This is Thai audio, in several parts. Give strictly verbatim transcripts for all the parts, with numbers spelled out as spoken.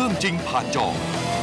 รื่องจริงผ่านจอ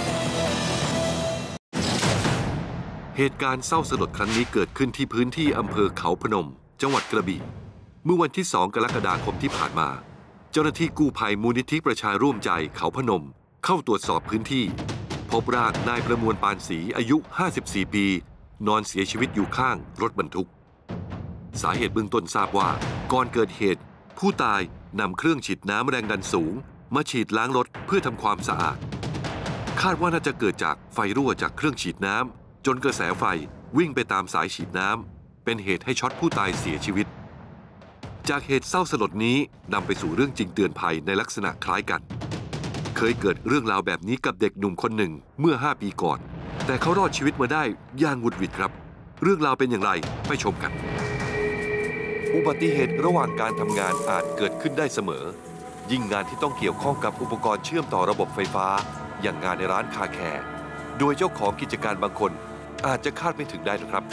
เหตุการณ์เศร้าสลดครั้งนี้เกิดขึ้นที่พื้นที่อำเภอเขาพนมจังหวัดกระบี่เมื่อวันที่สองกรกฎาคมที่ผ่านมาเจ้าหน้าที่กู้ภัยมูลนิธิประชาร่วมใจเขาพนมเข้าตรวจสอบพื้นที่พบร่างนายประมวลปานศรีอายุห้าสิบสี่ปีนอนเสียชีวิตอยู่ข้างรถบรรทุกสาเหตุเบื้องต้นทราบว่าก่อนเกิดเหตุผู้ตายนำเครื่องฉีดน้ำแรงดันสูงมาฉีดล้างรถเพื่อทำความสะอาดคาดว่าน่าจะเกิดจากไฟรั่วจากเครื่องฉีดน้ำจนกระแสไฟวิ่งไปตามสายฉีดน้ำเป็นเหตุให้ช็อตผู้ตายเสียชีวิตจากเหตุเศร้าสลดนี้นำไปสู่เรื่องจริงเตือนภัยในลักษณะคล้ายกันเคยเกิดเรื่องราวแบบนี้กับเด็กหนุ่มคนหนึ่งเมื่อห้าปีก่อนแต่เขารอดชีวิตมาได้อย่างหวุดหวิดครับเรื่องราวเป็นอย่างไรไปชมกันอุบัติเหตุระหว่างการทำงานอาจเกิดขึ้นได้เสมอยิ่งงานที่ต้องเกี่ยวข้องกับอุปกรณ์เชื่อมต่อระบบไฟฟ้าอย่างงานในร้านคาแคร์โดยเจ้าของกิจการบางคนอาจจะคาดไม่ถึงได้นะครับ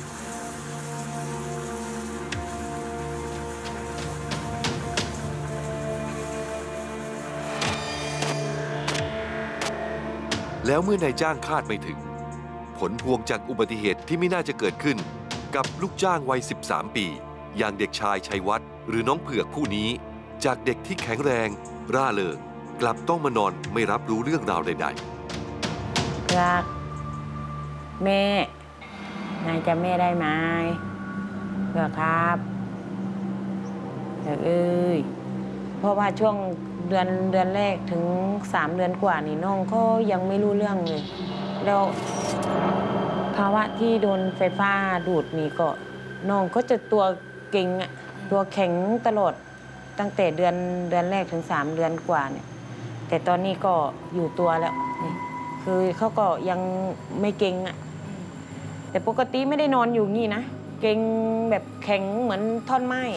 แล้วเมื่อนายจ้างคาดไม่ถึงผลพวงจากอุบัติเหตุที่ไม่น่าจะเกิดขึ้นกับลูกจ้างวัยสิบสามปีอย่างเด็กชายชัยวัฒน์หรือน้องเผือกผู้นี้จากเด็กที่แข็งแรงร่าเริงกลับต้องมานอนไม่รับรู้เรื่องราวใดๆรักแม่นายจำแม่ได้ไหมเผือกครับเผือกเอ้ยเพราะว่าช่วงเดือนเดือนแรกถึงสามเดือนกว่านี่น้องก็ยังไม่รู้เรื่องเลยแล้วภาวะที่โดนไฟฟ้าดูดนี่ก็น้องก็จะตัวเก่งอะตัวแข็งตลอดตั้งแต่เดือนเดือนแรกถึงสามเดือนกว่าเนี่ยแต่ตอนนี้ก็อยู่ตัวแล้วนี่คือเขาก็ยังไม่เก่งอะแต่ปกติไม่ได้นอนอยู่นี่นะเก่งแบบแข็งเหมือนท่อนไม้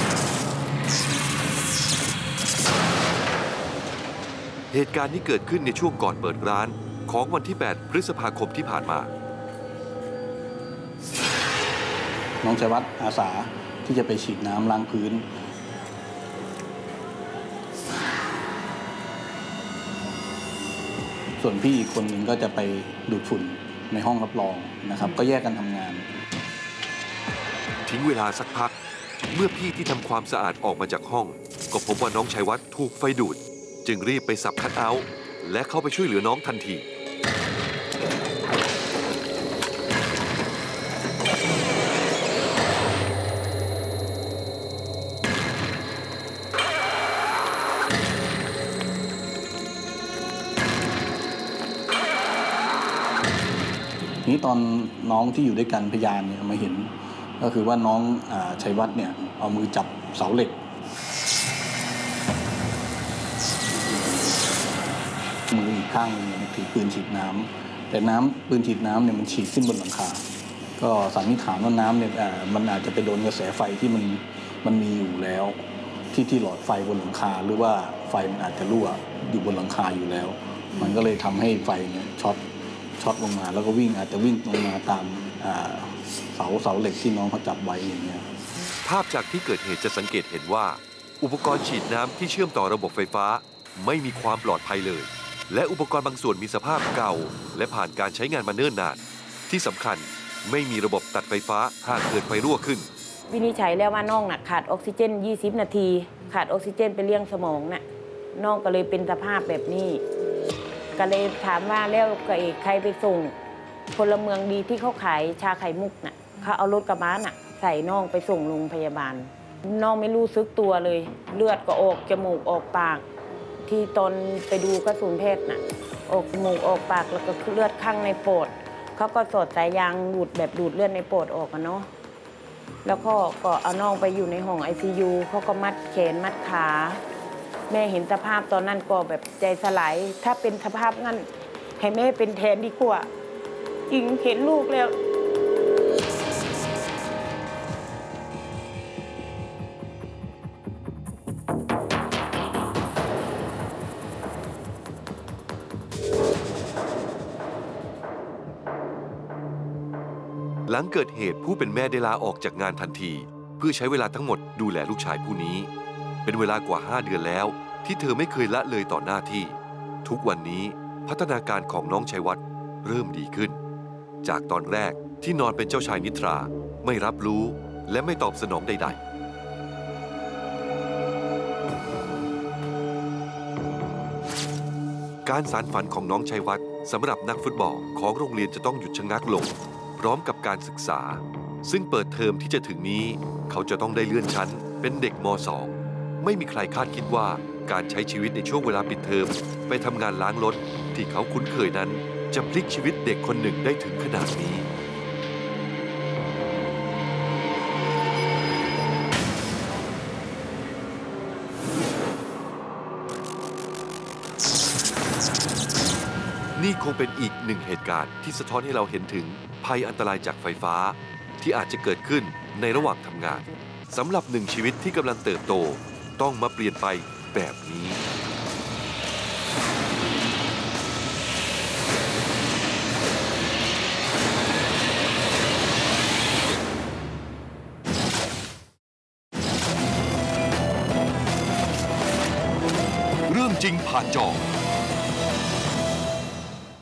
เหตุการณ์นี้เกิดขึ้นในช่วงก่อนเปิดร้านของวันที่แปดพฤษภาคมที่ผ่านมาน้องชัยวัฒน์อาสาที่จะไปฉีดน้ำล้างพื้นส่วนพี่อีกคนหนึ่งก็จะไปดูดฝุ่นในห้องรับรองนะครับก็แยกกันทำงานทิ้งเวลาสักพักเมื่อพี่ที่ทำความสะอาดออกมาจากห้องก็พบว่าน้องชัยวัฒน์ถูกไฟดูดจึงรีบไปสับคัทเอาท์และเข้าไปช่วยเหลือน้องทันทีนี้ตอนน้องที่อยู่ด้วยกันพยานเนี่ยมาเห็นก็คือว่าน้องชัยวัฒน์เนี่ยเอามือจับเสาเหล็กมืออีกข้างนึงเนี่ยถือปืนฉีดน้ำแต่น้ำปืนฉีดน้ำเนี่ยมันฉีดขึ้นบนหลังคาก็สันนิษฐานว่าน้ำเนี่ยมันอาจจะไปโดนกระแสไฟที่มันมันมีอยู่แล้วที่ที่หลอดไฟบนหลังคาหรือว่าไฟมันอาจจะรั่วอยู่บนหลังคาอยู่แล้วมันก็เลยทำให้ไฟเนี่ยช็อตช็อตลงมาแล้วก็วิ่งอาจจะวิ่งลงมาตามเสาเสาเหล็กที่น้องเขาจับไว้อย่างเงี้ยภาพจากที่เกิดเหตุจะสังเกตเห็นว่าอุปกรณ์ฉีดน้ำที่เชื่อมต่อระบบไฟฟ้าไม่มีความปลอดภัยเลยและอุปกรณ์บางส่วนมีสภาพเก่าและผ่านการใช้งานมาเนิ่นนานที่สำคัญไม่มีระบบตัดไฟฟ้าหากเกิดไฟรั่วขึ้นวินิจฉัยแล้วว่าน้องน่ะขาดออกซิเจนยี่สิบนาทีขาดออกซิเจนไปเลี้ยงสมองน่ะน้องก็เลยเป็นสภาพแบบนี้ก็เลยถามว่าแล้วใครไปส่งพลเมืองดีที่เขาขายชาไข่มุกน่ะเขาเอารถกระบะน่ะใส่น้องไปส่งโรงพยาบาลน้องไม่รู้สึกตัวเลยเลือดก็ออกจมูกออกปากที่ตอนไปดูกระสุนเพชรน่ะออกจมูกออกปากแล้วก็เลือดข้างในปอดเขาก็สอดสายยางดูดแบบดูดเลือดในปอดออกอะเนาะแล้วก็ก็เอาน้องไปอยู่ในห้องไอซียูเขาก็มัดแขนมัดขาแม่เห็นสภาพตอนนั้นก็แบบใจสลายถ้าเป็นสภาพงั้นให้แม่เป็นแทนดีกว่าจริงเห็นลูกแล้วหลังเกิดเหตุผู้เป็นแม่ได้ลาออกจากงานทันทีเพื่อใช้เวลาทั้งหมดดูแลลูกชายผู้นี้เป็นเวลากว่าห้าเดือนแล้วที่เธอไม่เคยละเลยต่อหน้าที่ทุกวันนี้พัฒนาการของน้องชัยวัฒน์เริ่มดีขึ้น จากตอนแรกที่นอนเป็นเจ้าชายนิทราไม่รับรู้และไม่ตอบสนองใดๆการสานฝันของน้องชัยวัฒน์สำหรับนักฟุตบอลของโรงเรียนจะต้องหยุดชะงักลงพร้อมกับการศึกษาซึ่งเปิดเทอมที่จะถึงนี้เขาจะต้องได้เลื่อนชั้นเป็นเด็กม สอง ไม่มีใครคาดคิดว่าการใช้ชีวิตในช่วงเวลาปิดเทอมไปทำงานล้างรถที่เขาคุ้นเคยนั้นจะพลิกชีวิตเด็กคนหนึ่งได้ถึงขนาดนี้นี่คงเป็นอีกหนึ่งเหตุการณ์ที่สะท้อนให้เราเห็นถึงภัยอันตรายจากไฟฟ้าที่อาจจะเกิดขึ้นในระหว่างทำงานสำหรับหนึ่งชีวิตที่กำลังเติบโตต้องมาเปลี่ยนไปแบบนี้เรื่องจริงผ่านจอ